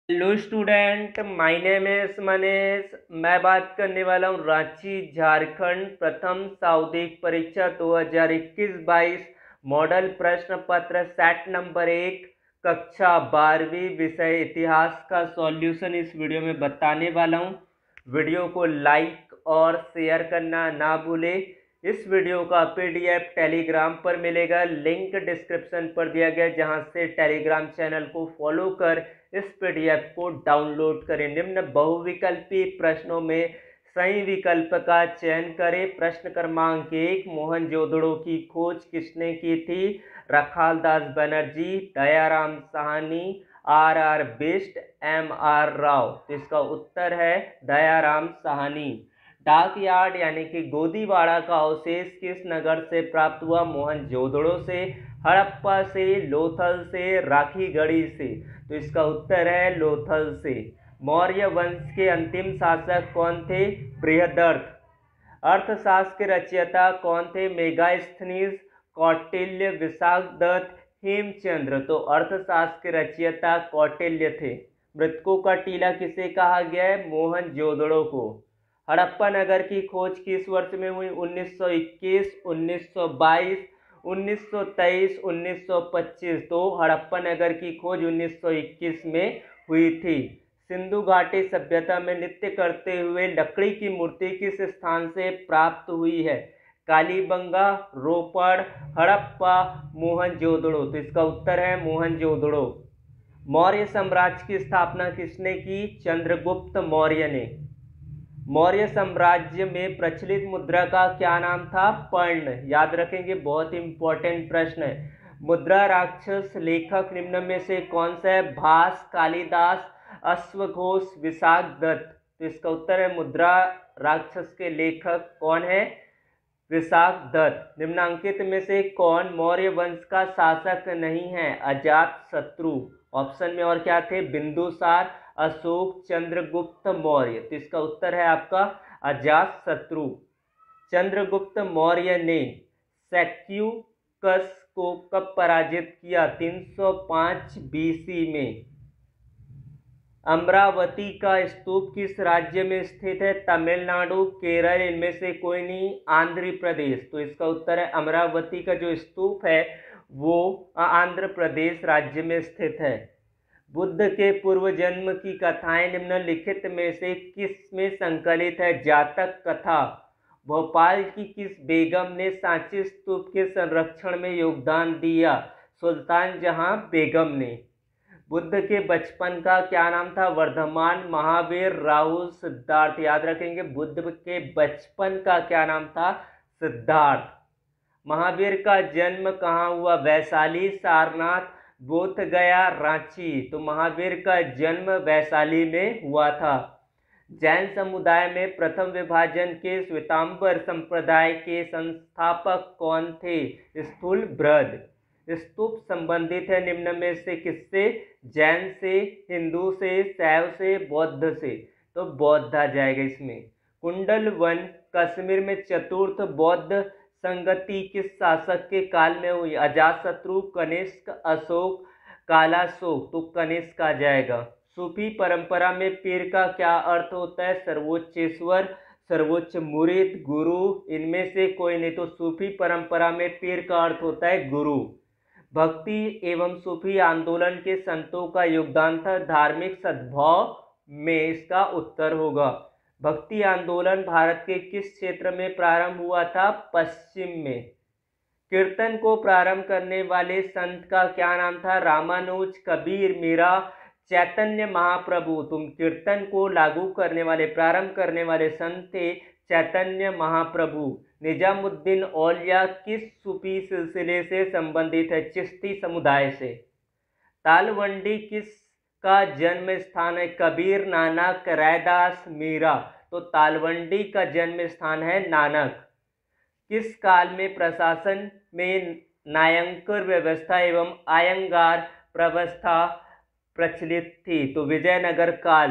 Hello student, my name is Manish. मैं बात करने वाला हूँ रांची झारखंड प्रथम सावधिक परीक्षा 2021-22 मॉडल प्रश्न पत्र सेट नंबर 1 कक्षा 12वीं विषय इतिहास का सॉल्यूशन इस वीडियो में बताने वाला हूँ। वीडियो को लाइक और शेयर करना ना भूले। इस वीडियो का पीडीएफ टेलीग्राम पर मिलेगा, लिंक डिस्क्रिप्शन पर दिया गया, जहां से टेलीग्राम चैनल को फॉलो कर इस पीडीएफ को डाउनलोड करें। निम्न बहुविकल्पी प्रश्नों में सही विकल्प का चयन करें। प्रश्न क्रमांक 1, मोहनजोदड़ो की खोज किसने की थी? Rakhaldas Banerji, Dayaram Sahni, R Bisht, MR Rao. तो इसका उत्तर है दयाराम साहनी। डाक यार्ड यानी कि गोदीवाड़ा का अवशेष किस नगर से प्राप्त हुआ? मोहनजोदड़ो से, हड़प्पा से, लोथल से, राखीगढ़ी से। तो इसका उत्तर है लोथल से। मौर्य वंश के अंतिम शासक कौन थे? बृहदर्थ। अर्थशास्त्र के रचयिता कौन थे? मेगास्थनीज, कौटिल्य, विशाखदत्त, हेमचंद्र। तो अर्थशास्त्र के रचयिता कौटिल्य थे। मृतकों का टीला किसे कहा गया है? मोहनजोदड़ो को। हड़प्पा नगर की खोज किस वर्ष में हुई? 1921, 1922, 1923, 1925। तो हड़प्पा नगर की खोज 1921 में हुई थी। सिंधु घाटी सभ्यता में नृत्य करते हुए लकड़ी की मूर्ति किस स्थान से प्राप्त हुई है? कालीबंगा, रोपड़, हड़प्पा, मोहनजोदड़ो। तो इसका उत्तर है मोहनजोदड़ो। मौर्य साम्राज्य की स्थापना किसने की? चंद्रगुप्त मौर्य ने। मौर्य साम्राज्य में प्रचलित मुद्रा का क्या नाम था? पर्ण। याद रखेंगे, बहुत इंपॉर्टेंट प्रश्न है। मुद्रा राक्षस लेखक निम्न में से कौन सा है? भास, कालिदास, अश्वघोष, विशाखदत्त। तो इसका उत्तर है मुद्रा राक्षस के लेखक कौन है? विशाखदत्त। निम्नांकित में से कौन मौर्य वंश का शासक नहीं है? अजात शत्रु। ऑप्शन में और क्या थे? बिंदुसार, अशोक, चंद्रगुप्त मौर्य। तो इसका उत्तर है आपका अजात शत्रु। चंद्रगुप्त मौर्य ने सेल्यूकस को कब पराजित किया? 305 BC में। अमरावती का स्तूप किस राज्य में स्थित है? तमिलनाडु, केरल, इनमें से कोई नहीं, आंध्र प्रदेश। तो इसका उत्तर है अमरावती का जो स्तूप है वो आंध्र प्रदेश राज्य में स्थित है। बुद्ध के पूर्व जन्म की कथाएं निम्नलिखित में से किस में संकलित है? जातक कथा। भोपाल की किस बेगम ने सांची स्तूप के संरक्षण में योगदान दिया? सुल्तान जहां बेगम ने। बुद्ध के बचपन का क्या नाम था? वर्धमान, महावीर, राहुल, सिद्धार्थ। याद रखेंगे, बुद्ध के बचपन का क्या नाम था? सिद्धार्थ। महावीर का जन्म कहाँ हुआ? वैशाली, सारनाथ, बोध गया, रांची। तो महावीर का जन्म वैशाली में हुआ था। जैन समुदाय में प्रथम विभाजन के श्वेतांबर संप्रदाय के संस्थापक कौन थे? स्थूलभ्रद। स्तूप संबंधित है निम्न में से किससे? जैन से, हिंदू से, शैव से, बौद्ध से। तो बौद्ध आ जाएगा इसमें। कुंडल वन कश्मीर में चतुर्थ बौद्ध संगति किस शासक के काल में हुई? अजातशत्रु, कनिष्क, अशोक, कालाशोक। तो कनिष्क आ जाएगा। सूफी परंपरा में पीर का क्या अर्थ होता है? सर्वोच्च ईश्वर, सर्वोच्च मुरीद, गुरु, इनमें से कोई नहीं। तो सूफी परंपरा में पीर का अर्थ होता है गुरु। भक्ति एवं सूफी आंदोलन के संतों का योगदान था धार्मिक सद्भाव में। इसका उत्तर होगा। भक्ति आंदोलन भारत के किस क्षेत्र में प्रारंभ हुआ था? पश्चिम में। कीर्तन को प्रारंभ करने वाले संत का क्या नाम था? रामानुज, कबीर, मीरा, चैतन्य महाप्रभु। तुम कीर्तन को लागू करने वाले, प्रारंभ करने वाले संत थे चैतन्य महाप्रभु। निजामुद्दीन औलिया किस सूफी सिलसिले से संबंधित है? चिश्ती समुदाय से। तालवंडी किस का जन्म स्थान है? कबीर, नानक, रैदास, मीरा। तो तालवंडी का जन्म स्थान है नानक। किस काल में प्रशासन में नायंकर व्यवस्था एवं आयंगार व्यवस्था प्रचलित थी? तो विजयनगर काल।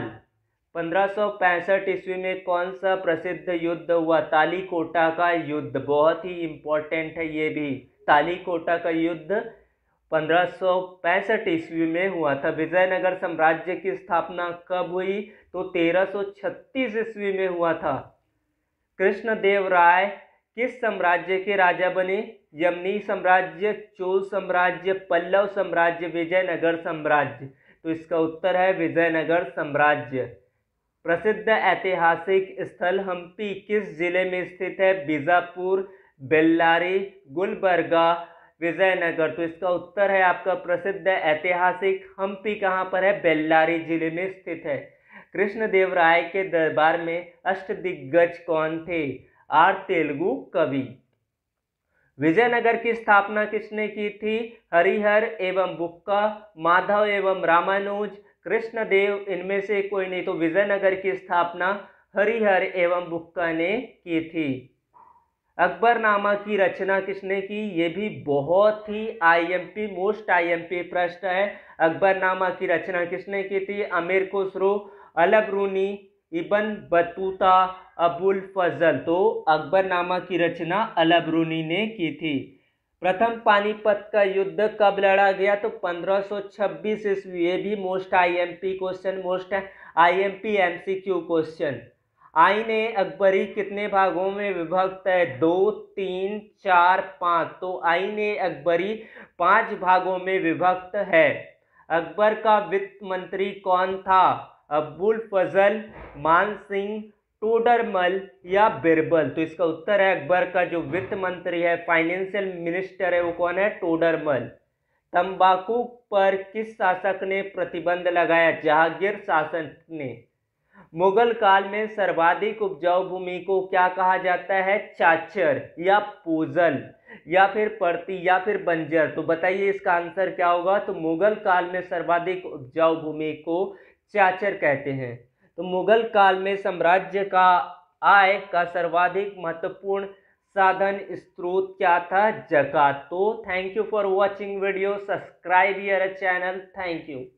1565 ईस्वी में कौन सा प्रसिद्ध युद्ध हुआ? तालीकोटा का युद्ध। बहुत ही इंपॉर्टेंट है ये भी। तालीकोटा का युद्ध 1565 ईस्वी में हुआ था। विजयनगर साम्राज्य की स्थापना कब हुई? तो 1336 ईस्वी में हुआ था। कृष्णदेव राय किस साम्राज्य के राजा बने? यमनी साम्राज्य, चोल साम्राज्य, पल्लव साम्राज्य, विजयनगर साम्राज्य। तो इसका उत्तर है विजयनगर साम्राज्य। प्रसिद्ध ऐतिहासिक स्थल हम्पी किस जिले में स्थित है? बीजापुर, बेल्लारी, गुलबर्गा, विजयनगर। तो इसका उत्तर है आपका प्रसिद्ध ऐतिहासिक हम्पी कहाँ पर है? बेल्लारी जिले में स्थित है। कृष्णदेवराय के दरबार में अष्टदिग्गज कौन थे? तेलुगु कवि। विजयनगर की स्थापना किसने की थी? हरिहर एवं बुक्का, माधव एवं रामानुज, कृष्णदेव, इनमें से कोई नहीं। तो विजयनगर की स्थापना हरिहर एवं बुक्का ने की थी। अकबरनामा की रचना किसने की? ये भी बहुत ही आईएमपी मोस्ट आईएमपी प्रश्न है। अकबरनामा की रचना किसने की थी? Amir Khusro, Alberuni, Ibn Battuta, Abul Fazl. तो अकबरनामा की रचना अलबरूनी ने की थी। प्रथम पानीपत का युद्ध कब लड़ा गया? तो 1526 ईस्वी। ये भी most IMP question, most IMP MCQ question. Ain Akbari कितने भागों में विभक्त है? 2, 3, 4, 5। तो आईने अकबरी 5 भागों में विभक्त है। अकबर का वित्त मंत्री कौन था? अबुल फजल, मान सिंह, टोडरमल या बिरबल। तो इसका उत्तर है अकबर का जो वित्त मंत्री है, फाइनेंशियल मिनिस्टर है, वो कौन है? टोडरमल। तंबाकू पर किस शासक ने प्रतिबंध लगाया? जहांगीर शासक ने। मुगल काल में सर्वाधिक उपजाऊ भूमि को क्या कहा जाता है? चाचर या पूजल या फिर परती या फिर बंजर। तो बताइए इसका आंसर क्या होगा? तो मुगल काल में सर्वाधिक उपजाऊ भूमि को चाचर कहते हैं। तो मुगल काल में साम्राज्य का आय का सर्वाधिक महत्वपूर्ण साधन स्रोत क्या था? ज़कात। तो thank you for watching video, subscribe your channel, thank you.